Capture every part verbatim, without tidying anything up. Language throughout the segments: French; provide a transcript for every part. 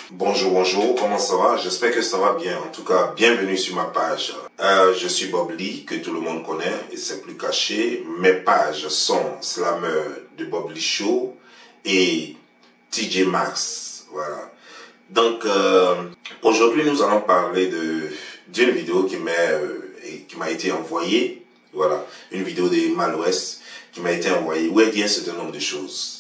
Bonjour, bonjour, comment ça va? J'espère que ça va bien. En tout cas, bienvenue sur ma page. Euh, je suis Bob Lee, que tout le monde connaît, et c'est plus caché. Mes pages sont Slammer de Bob Lee Show et T J Maxx. Voilà. Donc, euh, aujourd'hui, nous allons parler de d'une vidéo qui m'a euh, qui m'a été envoyée. Voilà, une vidéo de Mal-Ouest qui m'a été envoyée où elle dit un certain nombre de choses.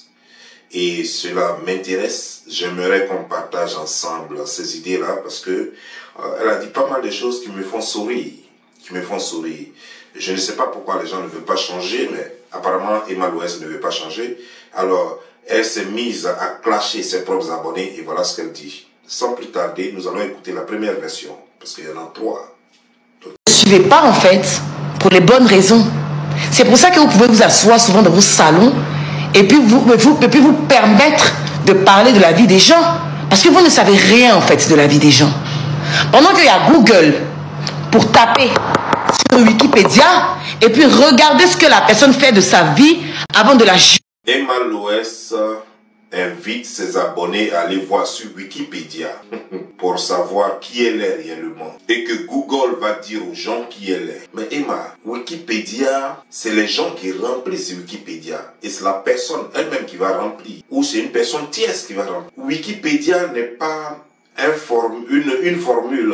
Et cela m'intéresse. J'aimerais qu'on partage ensemble ces idées-là parce que euh, elle a dit pas mal de choses qui me font sourire, qui me font sourire. Je ne sais pas pourquoi les gens ne veulent pas changer, mais apparemment Emma Louest ne veut pas changer. Alors, elle s'est mise à clasher ses propres abonnés et voilà ce qu'elle dit. Sans plus tarder, nous allons écouter la première version parce qu'il y en a trois. Donc... Ne suivez pas en fait pour les bonnes raisons. C'est pour ça que vous pouvez vous asseoir souvent dans vos salons et puis vous, vous, et puis vous permettre de parler de la vie des gens. Parce que vous ne savez rien en fait de la vie des gens. Pendant qu'il y a Google pour taper sur Wikipédia et puis regarder ce que la personne fait de sa vie avant de la juger. Emma Louest invite ses abonnés à aller voir sur Wikipédia pour savoir qui elle est réellement. Et que Google va dire aux gens qui elle est. Mais Emma, Wikipédia, c'est les gens qui remplissent Wikipédia. Et c'est la personne elle-même qui va remplir. Ou c'est une personne tierce qui va remplir. Wikipédia n'est pas un form une, une formule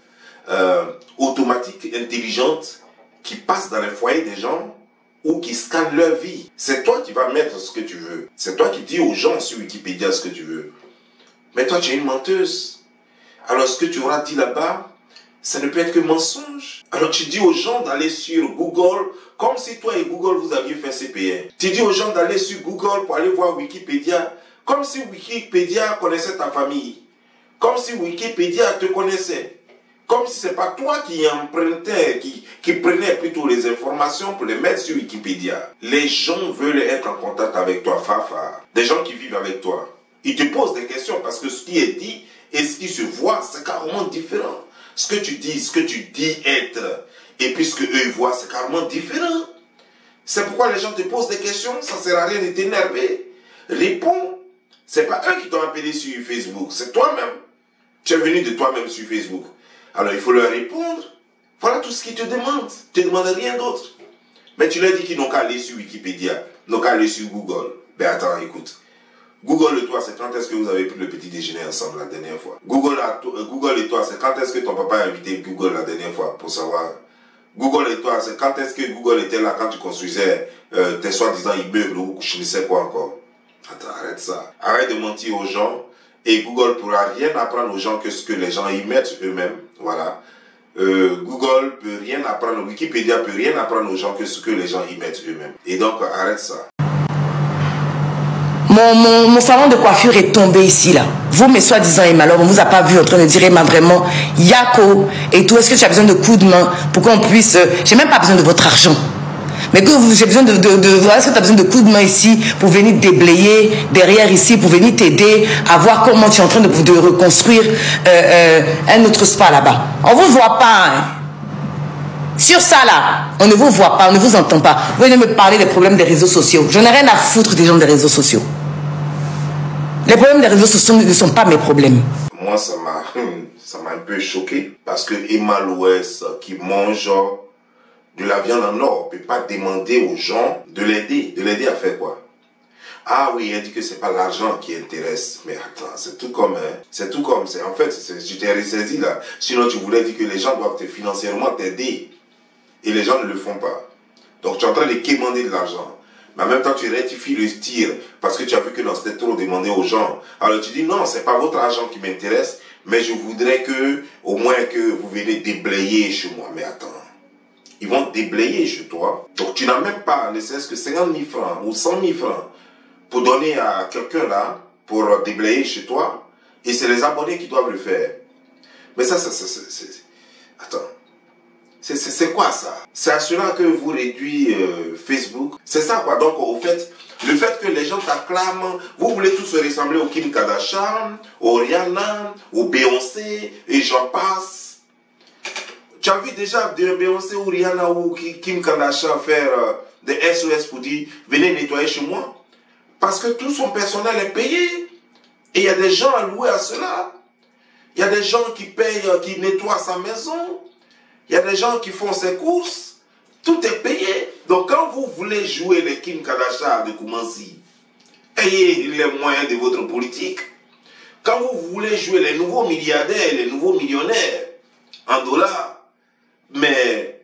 euh, automatique, intelligente, qui passe dans les foyers des gens ou qui scanne leur vie. C'est toi qui vas mettre ce que tu veux. C'est toi qui dis aux gens sur Wikipédia ce que tu veux. Mais toi, tu es une menteuse. Alors, ce que tu auras dit là-bas, ça ne peut être que mensonge. Alors, tu dis aux gens d'aller sur Google, comme si toi et Google, vous aviez fait C P un. Tu dis aux gens d'aller sur Google pour aller voir Wikipédia, comme si Wikipédia connaissait ta famille. Comme si Wikipédia te connaissait. Comme si ce n'est pas toi qui empruntais, qui, qui prenais plutôt les informations pour les mettre sur Wikipédia. Les gens veulent être en contact avec toi, Fafa. Des gens qui vivent avec toi. Ils te posent des questions parce que ce qui est dit et ce qui se voit, c'est carrément différent. Ce que tu dis, ce que tu dis être, et puis ce que eux voient, c'est carrément différent. C'est pourquoi les gens te posent des questions, ça ne sert à rien de t'énerver. Réponds. Ce n'est pas eux qui t'ont appelé sur Facebook, c'est toi-même. Tu es venu de toi-même sur Facebook. Alors il faut leur répondre. Voilà tout ce qu'ils te demandent. Ils ne te demandent rien d'autre. Mais tu leur dis qu'ils n'ont qu'à aller sur Wikipédia, n'ont qu'à aller sur Google. Ben attends, écoute. Google et toi, c'est quand est-ce que vous avez pris le petit déjeuner ensemble la dernière fois? Google, à euh, Google et toi, c'est quand est-ce que ton papa a invité Google la dernière fois pour savoir? Google et toi, c'est quand est-ce que Google était là quand tu construisais euh, tes soi-disant immeubles ou je ne sais quoi encore? Attends, arrête ça. Arrête de mentir aux gens. Et Google ne pourra rien apprendre aux gens que ce que les gens y mettent eux-mêmes. Voilà. Euh, Google ne peut rien apprendre, Wikipédia ne peut rien apprendre aux gens que ce que les gens y mettent eux-mêmes. Et donc, arrête ça. Mon, mon, mon salon de coiffure est tombé ici, là. Vous, mes soi-disant Emma, alors on ne vous a pas vu en train de dire Emma, vraiment, Yako et tout. Est-ce que tu as besoin de coups de main pour qu'on puisse... Euh, j'ai même pas besoin de votre argent. Mais que j'ai besoin de, de, de est-ce que tu as besoin de coups de main ici pour venir déblayer derrière ici, pour venir t'aider à voir comment tu es en train de, de reconstruire euh, euh, un autre spa là-bas. On ne vous voit pas. Hein. Sur ça là, on ne vous voit pas, on ne vous entend pas. Vous venez me parler des problèmes des réseaux sociaux. Je n'ai rien à foutre des gens des réseaux sociaux. Les problèmes des réseaux sociaux ne sont pas mes problèmes. Moi, ça m'a ça m'a un peu choqué parce que Emma Louest qui mange de la viande en or, on ne peut pas demander aux gens de l'aider. De l'aider à faire quoi? Ah oui, elle dit que c'est pas l'argent qui intéresse. Mais attends, c'est tout comme... Hein, c'est tout comme... En fait, tu t'es ressaisi là. Sinon, tu voulais dire que les gens doivent te financièrement t'aider. Et les gens ne le font pas. Donc, tu es en train de quémander de l'argent. Mais en même temps, tu rectifies le tir parce que tu as vu que non, c'était trop demandé aux gens. Alors, tu dis non, c'est pas votre argent qui m'intéresse, mais je voudrais que, au moins, que vous venez déblayer chez moi. Mais attends. Ils vont déblayer chez toi. Donc, tu n'as même pas, ne serait-ce que cinquante mille francs ou cent mille francs pour donner à quelqu'un là, pour déblayer chez toi. Et c'est les abonnés qui doivent le faire. Mais ça, ça, ça, c'est... Attends. C'est quoi ça? C'est à cela que vous réduisez euh, Facebook. C'est ça quoi. Donc, au fait, le fait que les gens t'acclament, vous voulez tous se ressembler au Kim Kardashian, au Rihanna, au Beyoncé, et j'en passe. Tu as vu déjà de Beyoncé ou Rihanna ou Kim Kardashian faire euh, des S O S pour dire venez nettoyer chez moi? Parce que tout son personnel est payé. Et il y a des gens alloués à cela. Il y a des gens qui payent, qui nettoient sa maison. Il y a des gens qui font ses courses. Tout est payé. Donc quand vous voulez jouer les Kim Kardashian de Koumansi, ayez les moyens de votre politique. Quand vous voulez jouer les nouveaux milliardaires, les nouveaux millionnaires en dollars, mais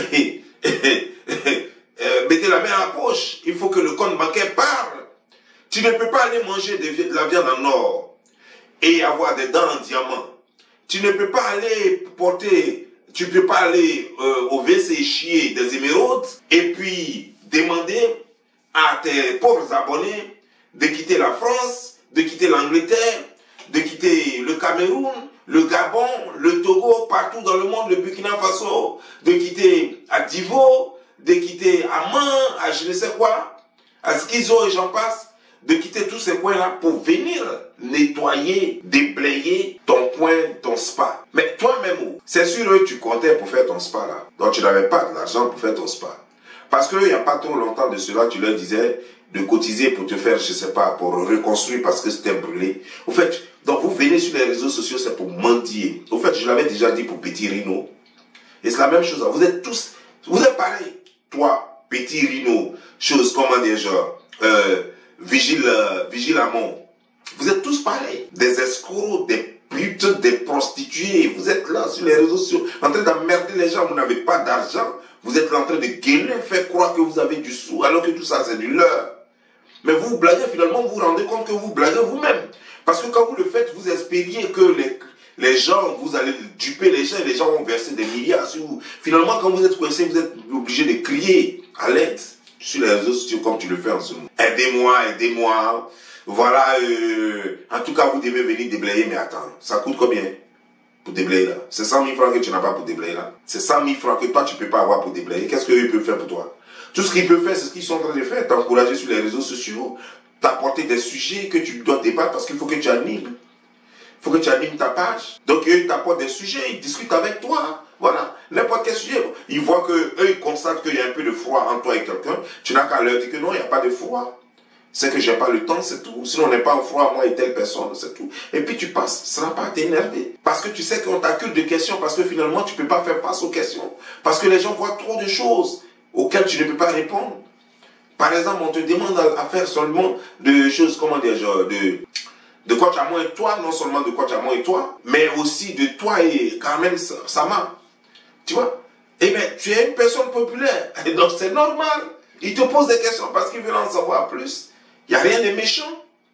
mettez la main à la poche. Il faut que le compte bancaire parle. Tu ne peux pas aller manger de la viande en or et avoir des dents en diamant. Tu ne peux pas aller porter, tu ne peux pas aller euh, au W C chier des émeraudes et puis demander à tes pauvres abonnés de quitter la France, de quitter l'Angleterre, de quitter le Cameroun, le Gabon, le Togo, partout dans le monde, le Burkina Faso, de quitter à Divo, de quitter à Man, à je ne sais quoi, à Schizo et j'en passe, de quitter tous ces coins-là pour venir nettoyer, déblayer ton coin, ton spa. Mais toi-même, c'est sûr que tu comptais pour faire ton spa là. Donc tu n'avais pas de l'argent pour faire ton spa. Parce qu'il n'y a pas trop longtemps de cela, tu leur disais de cotiser pour te faire, je ne sais pas, pour reconstruire parce que c'était brûlé. Au fait, donc vous venez sur les réseaux sociaux, c'est pour mentir. Au fait, je l'avais déjà dit pour Petit Rino. Et c'est la même chose. Vous êtes tous, vous êtes pareil. Toi, Petit Rino, chose, comment dire, genre, euh, Vigile, euh, Vigile Amont. Vous êtes tous pareils. Des escrocs, des putes, des prostituées. Vous êtes là sur les réseaux sociaux, en train d'emmerder les gens. Vous n'avez pas d'argent. Vous êtes en train de gueuler, faire croire que vous avez du sou, alors que tout ça, c'est du leurre. Mais vous vous blaguez, finalement, vous vous rendez compte que vous blaguez vous-même. Parce que quand vous le faites, vous espériez que les, les gens, vous allez duper les gens, et les gens vont verser des milliards sur vous. Finalement, quand vous êtes coincé, vous êtes obligé de crier à l'aide sur les réseaux sociaux comme tu le fais en ce moment. Aidez-moi, aidez-moi. Voilà, euh, en tout cas, vous devez venir déblayer, mais attends, ça coûte combien pour déblayer là? C'est cent mille francs que tu n'as pas pour déblayer là. C'est cent mille francs que toi, tu ne peux pas avoir pour déblayer. Qu'est-ce qu'eux peuvent faire pour toi? Tout ce qu'ils peuvent faire, c'est ce qu'ils sont en train de faire. T'encourager sur les réseaux sociaux, t'apporter des sujets que tu dois débattre parce qu'il faut que tu animes. Il faut que tu animes ta page. Donc, eux, ils t'apportent des sujets, ils discutent avec toi. Voilà, n'importe quel sujet. Ils voient que eux, ils constatent qu'il y a un peu de froid entre toi et quelqu'un. Tu n'as qu'à leur dire que non, il n'y a pas de froid. C'est que j'ai pas le temps, c'est tout. Sinon, on n'est pas en froid, moi et telle personne, c'est tout. Et puis tu passes, ça ne va pas t'énerver. Parce que tu sais qu'on t'accuse de questions, parce que finalement, tu ne peux pas faire face aux questions. Parce que les gens voient trop de choses auxquelles tu ne peux pas répondre. Par exemple, on te demande à, à faire seulement de choses, comment dire, genre, de, de Kochamon et toi, non seulement de Kochamon et toi, mais aussi de toi et Carmen Sama. Tu vois? Eh bien, tu es une personne populaire. Et donc, c'est normal. Ils te posent des questions parce qu'ils veulent en savoir plus. Il n'y a rien de méchant.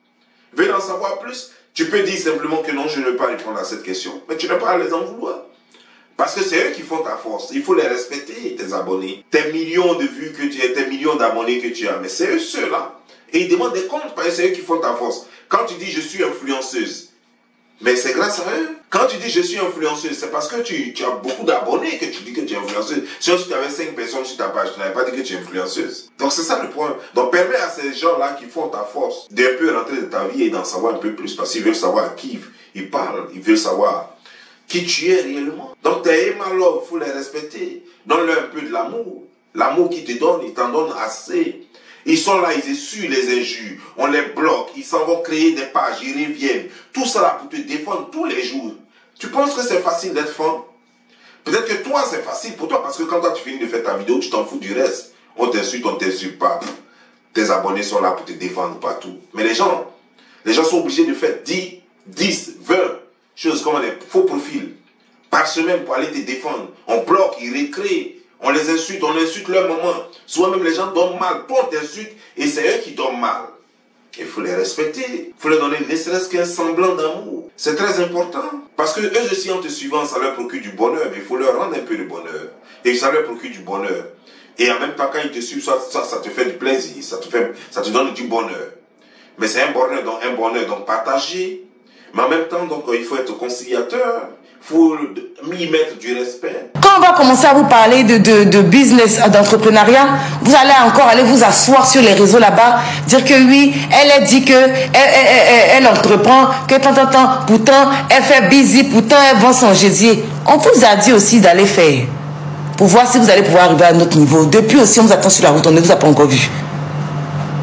Ils veulent en savoir plus. Tu peux dire simplement que non, je ne veux pas répondre à cette question. Mais tu n'as pas à les en vouloir. Parce que c'est eux qui font ta force. Il faut les respecter, tes abonnés. Tes millions de vues que tu as, tes millions d'abonnés que tu as. Mais c'est eux ceux-là. Et ils demandent des comptes parce que c'est eux qui font ta force. Quand tu dis je suis influenceuse, mais c'est grâce à eux. Quand tu dis je suis influenceuse, c'est parce que tu, tu as beaucoup d'abonnés que tu dis que tu es influenceuse. Si tu avais cinq personnes sur ta page, tu n'avais pas dit que tu es influenceuse. Donc c'est ça le point. Donc permets à ces gens-là qui font ta force d'un peu rentrer dans ta vie et d'en savoir un peu plus. Parce qu'ils veulent savoir à qui ils parlent. Ils veulent savoir qui tu es réellement. Donc tes Emma-Love, il faut les respecter. Donne-leur un peu de l'amour. L'amour qu'ils te donnent, ils t'en donnent assez. Ils sont là, ils essuient les injures, on les bloque, ils s'en vont créer des pages, ils reviennent. Tout ça là pour te défendre tous les jours. Tu penses que c'est facile d'être fan? Peut-être que toi, c'est facile pour toi, parce que quand toi tu finis de faire ta vidéo, tu t'en fous du reste. On t'insulte, on t'insulte pas. Tes abonnés sont là pour te défendre partout. Mais les gens, les gens sont obligés de faire dix, dix, vingt choses comme des faux profils par semaine pour aller te défendre. On bloque, ils recréent. On les insulte, on insulte leur maman. Souvent même les gens dorment mal. Toi, on t'insulte et c'est eux qui dorment mal. Il faut les respecter. Il faut leur donner ne serait-ce qu'un semblant d'amour. C'est très important. Parce que eux aussi, en te suivant, ça leur procure du bonheur. Mais il faut leur rendre un peu de bonheur. Et ça leur procure du bonheur. Et en même temps, quand ils te suivent, ça, ça, ça te fait du plaisir. Ça te, fait, ça te donne du bonheur. Mais c'est un bonheur, donc un bonheur donc partagé. Mais en même temps, donc, il faut être conciliateur. Il faut y mettre du respect. Quand on va commencer à vous parler de, de, de business, d'entrepreneuriat, vous allez encore aller vous asseoir sur les réseaux là-bas, dire que oui, elle a dit que elle, elle, elle, elle entreprend, que tant, tant, tant, pourtant, elle fait busy, pourtant, elle vend son gésier. On vous a dit aussi d'aller faire, pour voir si vous allez pouvoir arriver à notre niveau. Depuis aussi, on vous attend sur la route, on ne vous a pas encore vu.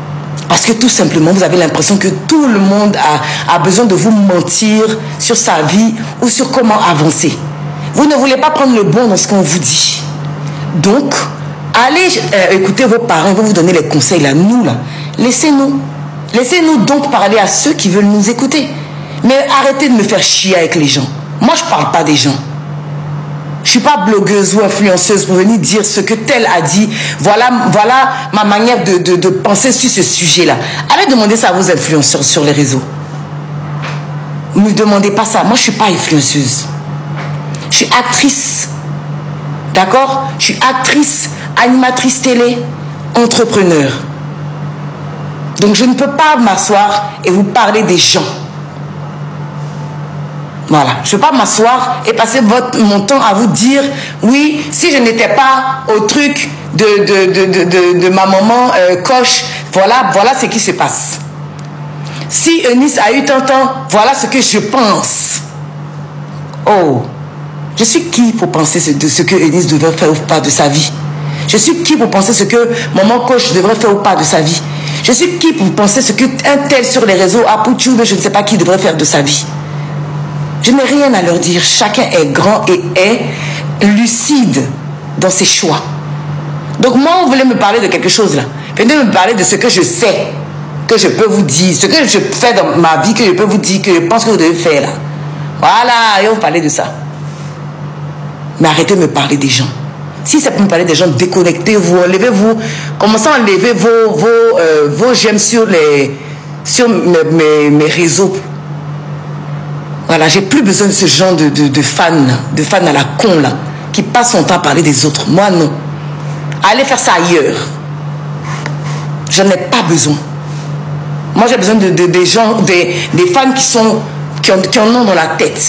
Parce que tout simplement, vous avez l'impression que tout le monde a, a besoin de vous mentir sur sa vie ou sur comment avancer. Vous ne voulez pas prendre le bon dans ce qu'on vous dit. Donc, allez euh, écouter vos parents, ils vont vous donner les conseils là. Nous là, laissez-nous. Laissez-nous donc parler à ceux qui veulent nous écouter. Mais arrêtez de me faire chier avec les gens. Moi, je ne parle pas des gens. Je ne suis pas blogueuse ou influenceuse pour venir dire ce que tel a dit. Voilà, voilà ma manière de, de, de penser sur ce sujet-là. Allez demander ça à vos influenceurs sur les réseaux. Ne me demandez pas ça. Moi, je ne suis pas influenceuse. Je suis actrice. D'accord? Je suis actrice, animatrice télé, entrepreneur. Donc, je ne peux pas m'asseoir et vous parler des gens. Voilà, je ne peux pas m'asseoir et passer votre, mon temps à vous dire, oui, si je n'étais pas au truc de, de, de, de, de, de ma maman euh, Coche, voilà, voilà ce qui se passe. Si Eunice a eu tant temps, voilà ce que je pense. Oh, je suis qui pour penser ce, de ce que Eunice devrait faire ou pas de sa vie? Je suis qui pour penser ce que maman Coche devrait faire ou pas de sa vie? Je suis qui pour penser ce qu'un tel sur les réseaux, Apouchou, mais je ne sais pas qui devrait faire de sa vie? Je n'ai rien à leur dire. Chacun est grand et est lucide dans ses choix. Donc moi, vous voulez me parler de quelque chose là. Venez me parler de ce que je sais, que je peux vous dire, ce que je fais dans ma vie, que je peux vous dire, que je pense que vous devez faire là. Voilà, et on parlait de ça. Mais arrêtez de me parler des gens. Si ça peut me parler des gens, déconnectez-vous, enlevez-vous, commencez à enlever vos, vos, euh, vos j'aime sur, les, sur mes, mes, mes réseaux. Voilà, j'ai plus besoin de ce genre de, de, de fans, de fans à la con là, qui passent son temps à parler des autres. Moi non. Allez faire ça ailleurs. Je n'en ai pas besoin. Moi j'ai besoin de, de, des gens, des, des fans qui sont, qui, ont, qui en ont dans la tête.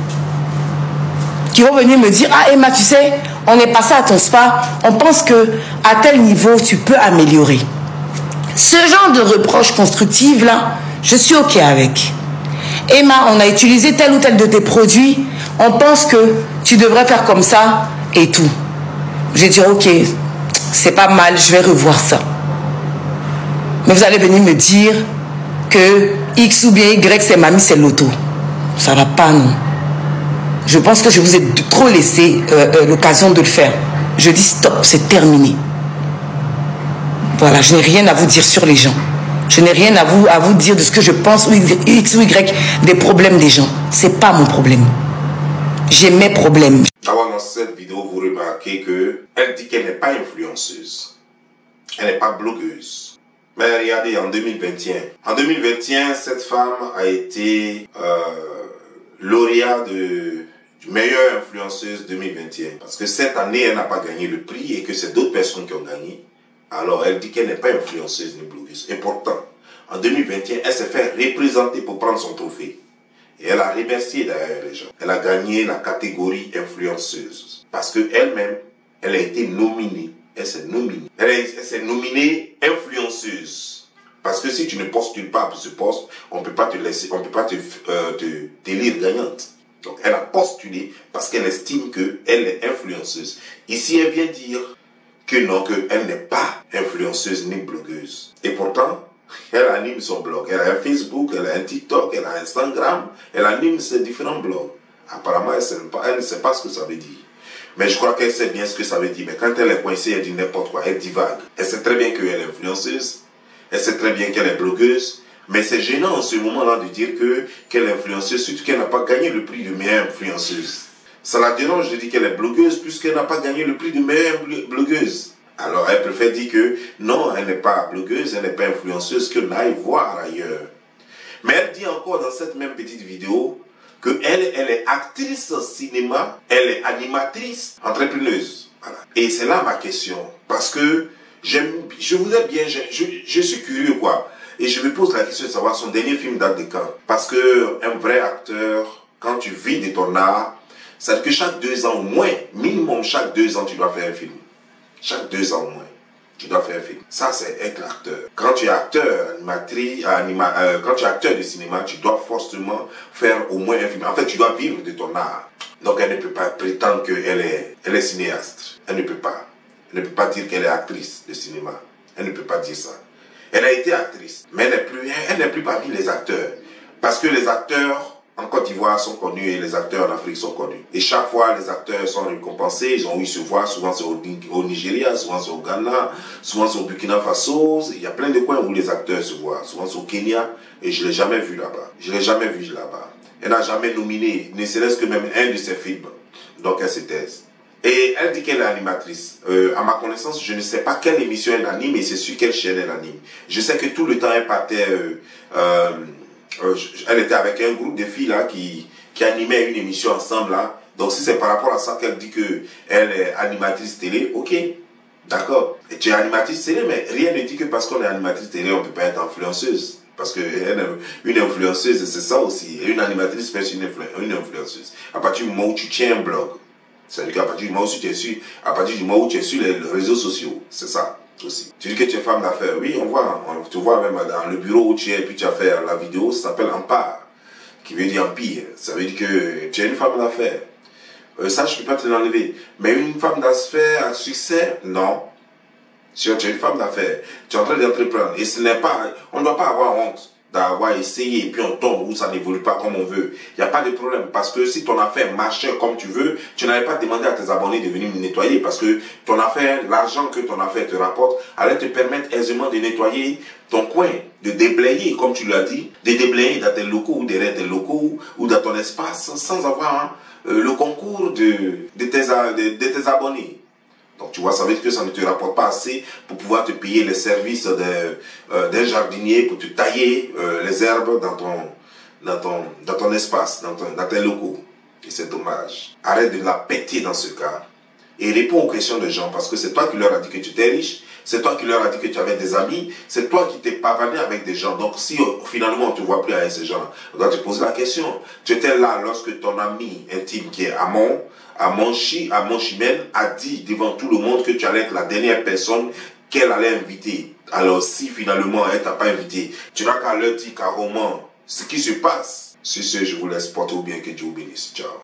Qui vont venir me dire, ah Emma, tu sais, on est passé à ton spa, on pense que à tel niveau tu peux améliorer. Ce genre de reproches constructives là, je suis ok avec. Emma, on a utilisé tel ou tel de tes produits, on pense que tu devrais faire comme ça et tout. Je vais dire, ok, c'est pas mal, je vais revoir ça. Mais vous allez venir me dire que X ou bien Y, c'est mamie, c'est l'auto. Ça va pas, non. Je pense que je vous ai trop laissé euh, euh, l'occasion de le faire. Je dis stop, c'est terminé. Voilà, je n'ai rien à vous dire sur les gens. Je n'ai rien à vous, à vous dire de ce que je pense, ou X ou Y, des problèmes des gens. C'est pas mon problème. J'ai mes problèmes. Alors, dans cette vidéo, vous remarquez qu'elle dit qu'elle n'est pas influenceuse. Elle n'est pas blogueuse. Mais regardez, en deux mille vingt et un. En deux mille vingt et un, cette femme a été euh, lauréat de, du meilleure influenceuse deux mille vingt et un. Parce que cette année, elle n'a pas gagné le prix et que c'est d'autres personnes qui ont gagné. Alors, elle dit qu'elle n'est pas influenceuse ni blogueuse. Et pourtant, en deux mille vingt et un, elle s'est fait représenter pour prendre son trophée. Et elle a remercié d'ailleurs les gens. Elle a gagné la catégorie influenceuse. Parce qu'elle-même, elle a été nominée. Elle s'est nominée. Elle s'est nominée influenceuse. Parce que si tu ne postules pas pour ce poste, on ne peut pas te laisser, on ne peut pas te, euh, te t'élire gagnante. Donc, elle a postulé parce qu'elle estime qu'elle est influenceuse. Ici, elle vient dire que non, qu'elle n'est pas influenceuse ni blogueuse. Et pourtant, elle anime son blog. Elle a un Facebook, elle a un TikTok, elle a un Instagram, elle anime ses différents blogs. Apparemment, elle, sait pas, elle ne sait pas ce que ça veut dire. Mais je crois qu'elle sait bien ce que ça veut dire. Mais quand elle est coincée, elle dit n'importe quoi, elle divague. Elle sait très bien qu'elle est influenceuse, elle sait très bien qu'elle est blogueuse, mais c'est gênant en ce moment-là de dire que qu'elle est influenceuse, surtout qu'elle n'a pas gagné le prix de meilleure influenceuse. Ça la dérange de dire qu'elle est blogueuse puisqu'elle n'a pas gagné le prix de meilleure blogueuse. Alors elle préfère dire que non, elle n'est pas blogueuse, elle n'est pas influenceuse, qu'elle aille voir ailleurs. Mais elle dit encore dans cette même petite vidéo qu'elle elle est actrice au cinéma, elle est animatrice, entrepreneuse. Voilà. Et c'est là ma question. Parce que j'aime, je voudrais bien, je, je, je suis curieux quoi. Et je me pose la question de savoir son dernier film date de quand. Parce qu'un vrai acteur, quand tu vis de ton art, ça veut dire que chaque deux ans au moins, minimum chaque deux ans, tu dois faire un film. Chaque deux ans au moins, tu dois faire un film. Ça, c'est être acteur. Quand tu es acteur, animatrice, anima, euh, quand tu es acteur de cinéma, tu dois forcément faire au moins un film. En fait, tu dois vivre de ton art. Donc, elle ne peut pas prétendre qu'elle est, elle est cinéaste. Elle ne peut pas. Elle ne peut pas dire qu'elle est actrice de cinéma. Elle ne peut pas dire ça. Elle a été actrice, mais elle n'est plus, elle n'est plus parmi les acteurs. Parce que les acteurs en Côte d'Ivoire sont connus et les acteurs en Afrique sont connus. Et chaque fois, les acteurs sont récompensés, ils ont eu se voir, souvent c'est au, au Nigeria, souvent c'est au Ghana, souvent c'est au Burkina Faso. Il y a plein de coins où les acteurs se voient, souvent c'est au Kenya, et je ne l'ai jamais vu là-bas. Je ne l'ai jamais vu là-bas. Elle n'a jamais nominé, ne serait-ce que même un de ses films. Donc elle se taise. Et elle dit qu'elle est animatrice. Euh, à ma connaissance, je ne sais pas quelle émission elle anime et c'est sur quelle chaîne elle anime. Je sais que tout le temps elle partait... Euh, euh, Euh, elle était avec un groupe de filles là qui, qui animait une émission ensemble là. Donc si c'est par rapport à ça qu'elle dit que elle est animatrice télé, ok, d'accord. Et tu es animatrice télé, mais rien ne dit que parce qu'on est animatrice télé, on ne peut pas être influenceuse. Parce que elle, une influenceuse, c'est ça aussi. Et une animatrice peut être une, influ une influenceuse. À partir du moment où tu tiens un blog, c'est-à-dire qu'à partir du moment où tu es sur, à partir du moment où tu es sur les, les réseaux sociaux, c'est ça. Aussi. Tu dis que tu es femme d'affaires, oui, on voit, on te voit même dans le bureau où tu es, et puis tu as fait la vidéo, ça s'appelle Empire, qui veut dire empire, ça veut dire que tu es une femme d'affaires. Euh, ça, je ne peux pas te l'enlever. Mais une femme d'affaires à succès, non. Si tu es une femme d'affaires, tu es en train d'entreprendre, et ce n'est pas, on ne doit pas avoir honte d'avoir essayé, et puis on tombe où ça n'évolue pas comme on veut. Il n'y a pas de problème, parce que si ton affaire marchait comme tu veux, tu n'avais pas demandé à tes abonnés de venir nettoyer, parce que ton affaire, l'argent que ton affaire te rapporte, allait te permettre aisément de nettoyer ton coin, de déblayer, comme tu l'as dit, de déblayer dans tes locaux, ou derrière tes locaux, ou dans ton espace, sans avoir hein, le concours de, de, tes, de, de tes abonnés. Donc tu vois, ça veut dire que ça ne te rapporte pas assez pour pouvoir te payer les services d'un euh, jardinier pour te tailler euh, les herbes dans ton, dans ton, dans ton espace, dans, ton, dans tes locaux. Et c'est dommage. Arrête de la péter dans ce cas. Et réponds aux questions des gens parce que c'est toi qui leur as dit que tu étais riche, c'est toi qui leur as dit que tu avais des amis, c'est toi qui t'es pavané avec des gens. Donc si euh, finalement on ne te voit plus avec ces gens, on doit te poser la question. Tu étais là lorsque ton ami intime qui est Amon, Amon Chi, Amon Chimène a dit devant tout le monde que tu allais être la dernière personne qu'elle allait inviter. Alors si finalement elle t'a pas invité, tu n'as qu'à leur dire carrément ce qui se passe. Sur ce, je vous laisse porter au bien, que Dieu vous bénisse. Ciao.